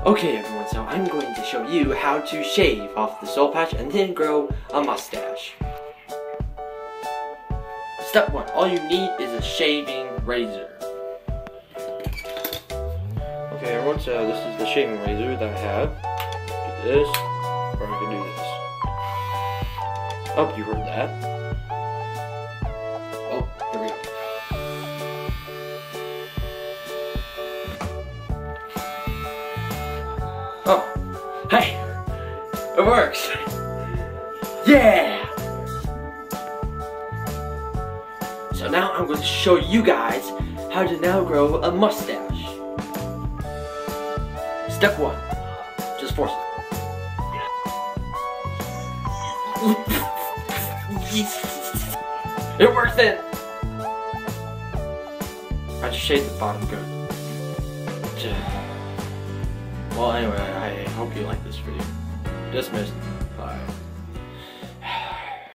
Okay everyone, so I'm going to show you how to shave off the soul patch and then grow a mustache. Step 1. All you need is a shaving razor. Okay everyone, so this is the shaving razor that I have. Do this, or I can do this. Oh, you heard that. Oh, here we go. Oh, hey, it works. Yeah! So now I'm going to show you guys how to now grow a mustache. Step 1, just force it. It works then. I just shaved the bottom good. Well, anyway, I hope you like this video. Dismissed. Bye.